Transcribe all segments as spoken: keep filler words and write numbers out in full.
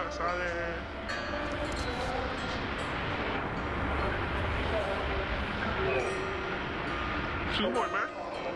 saleซื้อบ่อยไหม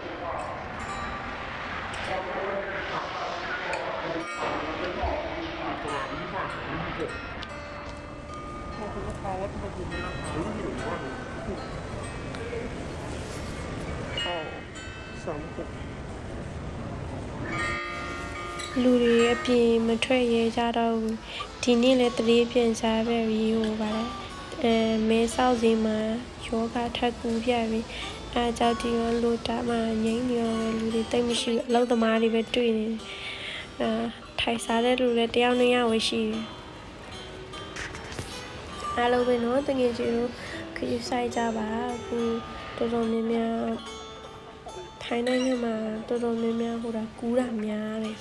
လူတွေအပြင်မထွက်ရဲကြတော့ဘူးဒီနေ့လည်းတရေပြန်စားပဲပြီးဟိုပါလေအဲမဲဆောက်စီမှာယောဂထပ်ကူပြပြီးအဲကြောက်တီရောလိုတာမှငိမ့်နေရောလူတွေတိတ်မရှိဘူးအလောက်သမားတွေပဲတွေ့နေတယ်အဲထိုင်စားတဲ့လူလည်းတယောက်နှစ်ယောက်ပဲရှိတယ်အားလုံးပဲနော်တကယ်ကြီးလို့ခရီးဆိုင်ကြပါအခုတော်တော်များများထိုင်းနိုင်ငံမှာတော်တော်များများဟိုတာကူးတာများတယ်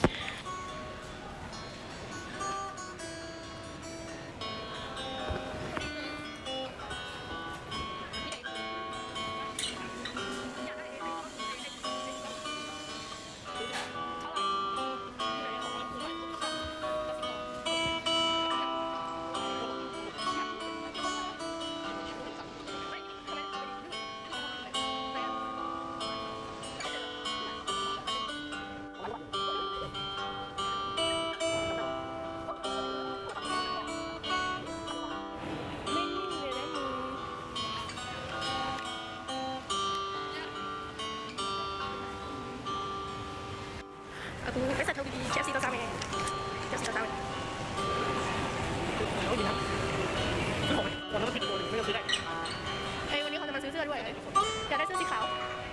Aku biasa tahu di K F C kau sama ni. K F C kau sama. Tahu ni lah. ซื้อของวันนั้นผิดตัวหนึ่งไม่ต้องซื้อได้ไอ้วันนี้เขาจะมาซื้อเสื้อด้วยอยากได้เสื้อสีขาว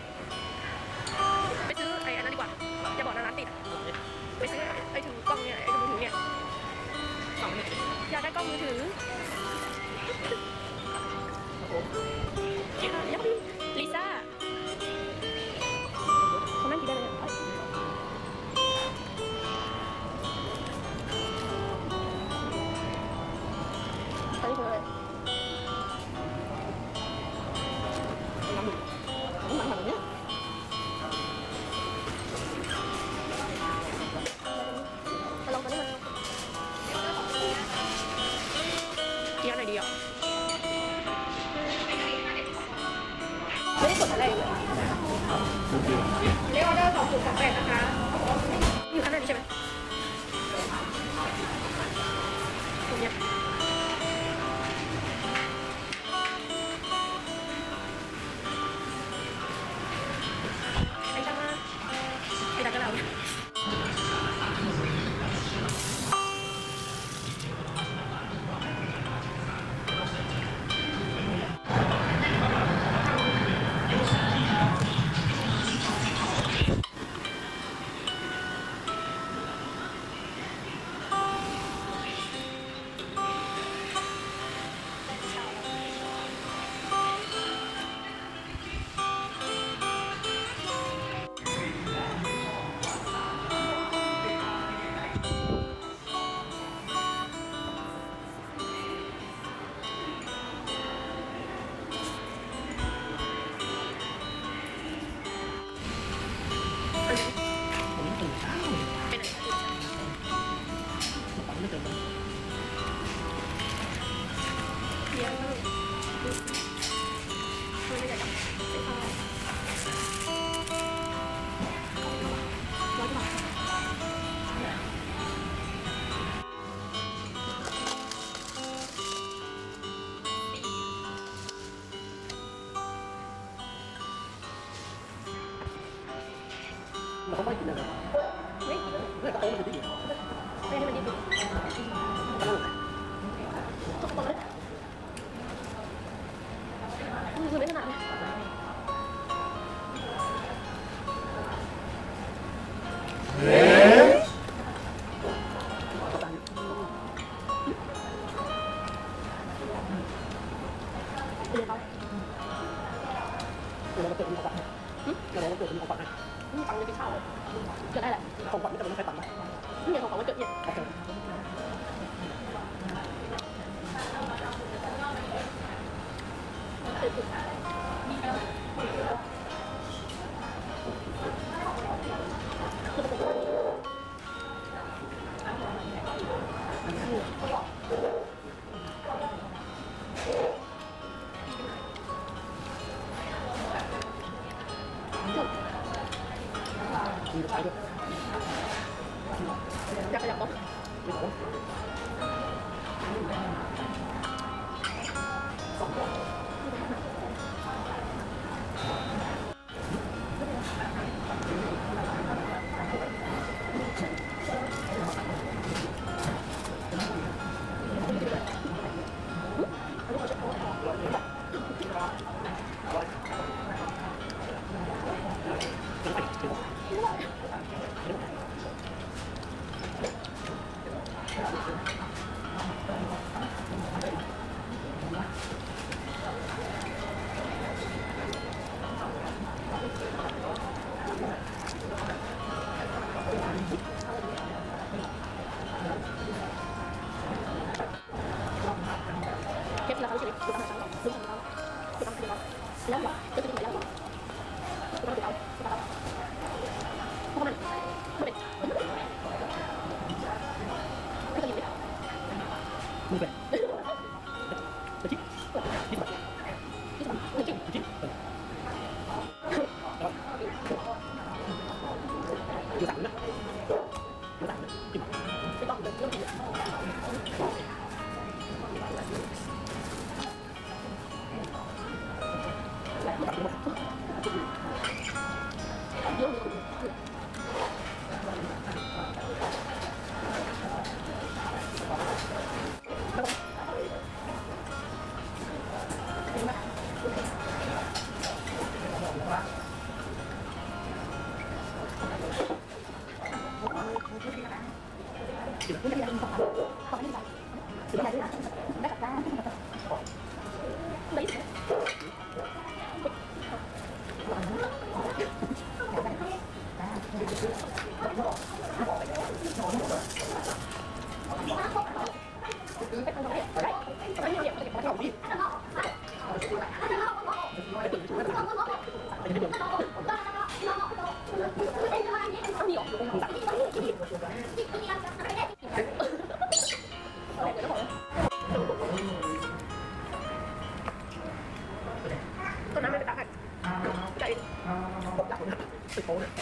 ไปซื้อไอ้อันนั้นดีกว่าอย่าบอกนะร้านติดไปซื้อไอ้ถือกล้องเนี่ยไอ้มือถือเนี่ยอยากได้กล้องมือถือลิซ่าเขานั่งกินได้เลยอันนี้คืออะไรน้ำหมึกน้ำหมึกแบบนี้มาลองกันได้ไหมกินอะไรดีอ่ะไม่ได้กดอะไรเลยเรียกออเดอร์สองศูนย์สองแปดนะคะอยู่ข้างในนี้ใช่ไหมตรงนี้ไอ้จังมาไอ้ดักกระเหล่าเขาไม่กินอะไรเฮ้ยเฮ้ยกระโปรงมันจะดีเฮ้ยนี่มันดีกระโปรงทุกคนเลยนี่คือไม่ขนาดนี้เฮ้ยเป็นยังไงเราเกิดมีของขวัญเราเกิดมีของขวัญให้ตังค์จะกินข้าวเกิดได้แหละของขวัญไม่จำเป็นต้องใช้ตังค์นะนี่ไงของขวัญวันเกิดเนี่ยมีรถไฟด้วยอยากขยับต้องไม่ต้องเก็บราคาเฉยๆดูตามราคาดูตามราคาดูตามราคาแล้วหรอจะเป็นยังไงแล้วหรอดูตามราคาดูตามราคาเพราะมันมันเป็นไม่เคยยินเลยมึงเป็นไปจิ๊บจิ๊บจิ๊บจิ๊บจิ๊บดูตามนะดูตามนะจิ๊บไม่ต้องเรื่องจริงต้นน้ำไม่ไปตักให้ใจตกจากคนนั้นไปโตเนี่ย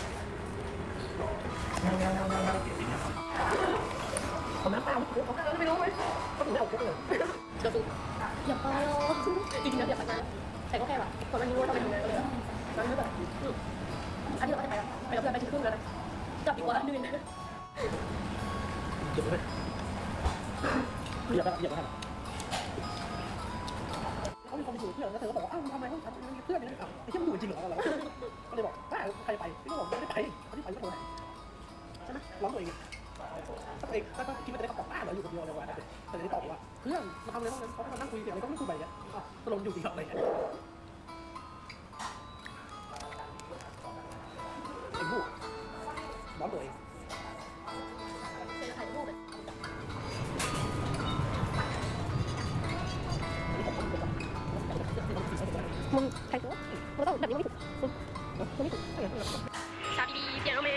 เอาน้ำเปล่าไม่รู้ไหมก็ถึงได้เอาคุกเลยเดี๋ยวสูอย่าไปหรอจริงๆแล้วอย่าไปนะแต่ก็แค่แบบคนมันรู้ว่าเราไปทำอะไรเลยแล้วไม่แบบอันนี้เราจะไปไปกับเพื่อนไปถึงครึ่งแล้วนะกลับดีกว่านื่นเดี๋ยวไปอย่าไปอย่าไปทำเขามีความอยู่เพื่อนแล้วเธอก็บอกว่าอ้าวทำไมเขาทำเพื่อนเนี่ยอ้าวไอ้ที่มันอยู่จริงเหรอเราก็เลยบอกถ้าใครไปพี่ก็บอกไม่ได้ไปเขาที่ไปก็โทรใช่ไหมร้องตัวเองถ้าตัวเองถ้าคิดว่าจะได้คำตอบอ้าวเราอยู่คนเดียวเลยว่าแต่จะตอบว่าเพื่อนมาทำอะไรบ้างเขามานั่งคุยเสียงอะไรก็ไม่คุยไปเนี่ยตกลงอยู่จริงอะไรเนี่ยไอ้บู๊ร้องตัวเองมึงใครตัวมึงต้องแบบนี้ไม่ถูกมึงไม่ถูกชาบีบีเสียงน้องเมย์